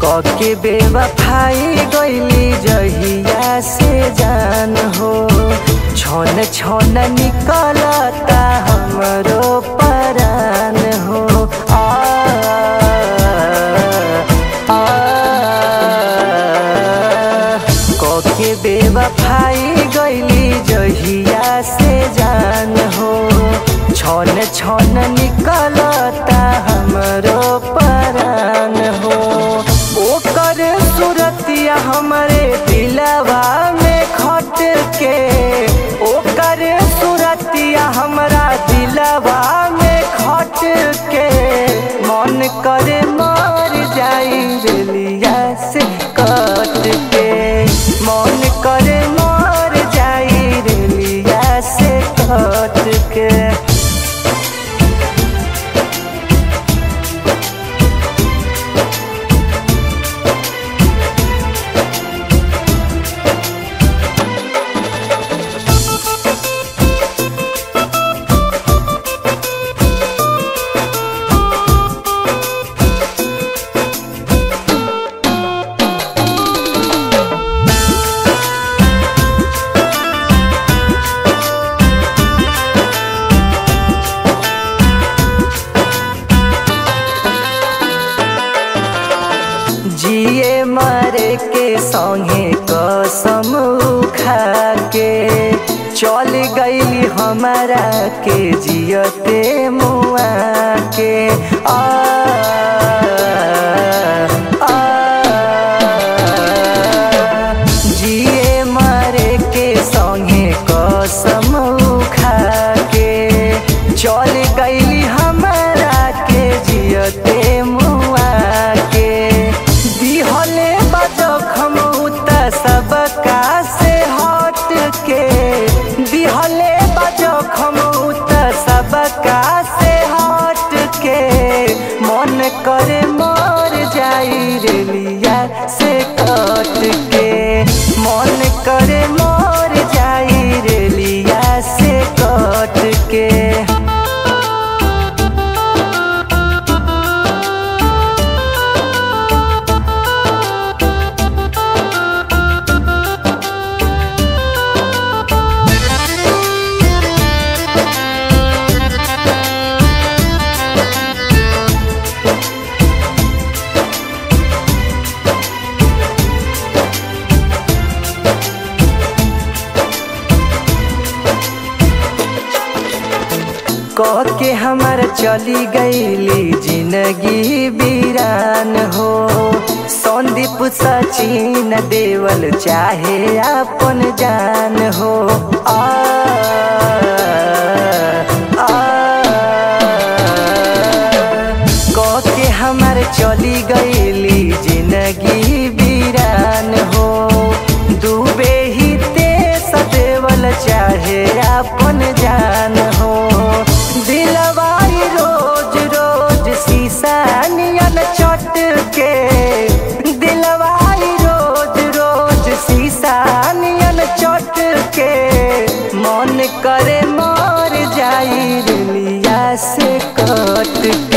कके बेवफाई गईली जहिया से जान हो। छन छन निकलता हमरो परान हो। कके बेवफाई गईली जहिया से जान हो। छन छन निकलता हमरो परान हो। ओकर सूरतिया हमरे दिलवा में खट के, ओकर सूरतिया हमरा दिलवा में खट के, मन करे मर जाई रेलिया से कट के, मन करे मर जाई रेलिया से कट के। जिए मरे के संगे कसम खा के, चल गईली हमारा के जियते मुआ के। जिए मरे के संगे कसम खा के, चल गईली हमारा के जियते मुआ के। दिहले बजखम सबका से हट के, दिहले बजखम सबका से हट के, मन करे मर जाई रेलिया से कट के, मन करे मर जाई रेलिया से कट के। कह के हमार चली गईली जिंदगी वीरान हो। संदीप सचिन देवल चाहे अपन जान हो। कह के हमार चली गईली जिंदगी वीरान हो। डूबे ही तेस देवल चाहे अपन जान हो। दिलवाई रोज रोज शीशा नियन चट के, दिलवाई रोज रोज शीशा नियन चट के, मन करे मर जाई रेलिया से कट के।